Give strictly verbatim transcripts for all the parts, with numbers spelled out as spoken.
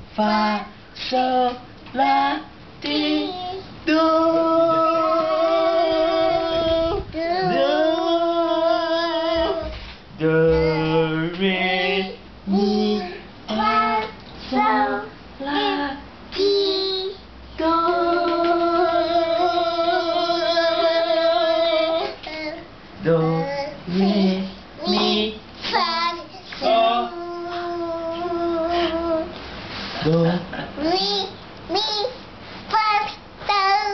fa sol la ti do do do re mi fa sol la ti do do re mi fa sol do re mi fa sol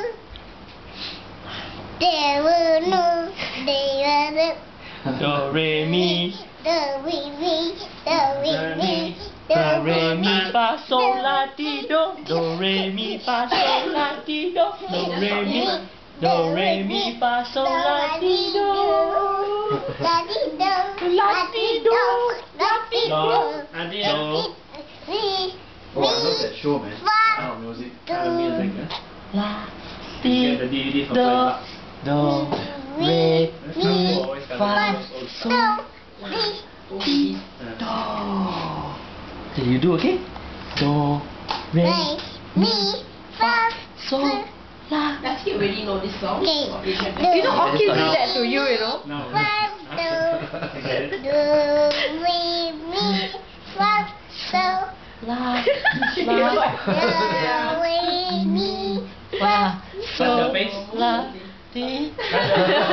de re no de re do re mi do re mi do re mi do re mi fa sol la ti do do re mi fa sol la ti do do re mi do re mi fa sol la ti do la ti do la ti do la ti do do re Oh, I love that show, man. fa Kind of music, kind of music, man. la You ti get the D V D for do five bucks. do re mi fa sol ti do. Okay, you do okay? Do re re mi fa sol la. Does he already know this song? Okay. Or is it- Do- You know, Oki Now- did that to you, you know? No. fa do Get it? do re mi fa sol La You la know, do re mi fa Touch your sol face. la ti. Touch your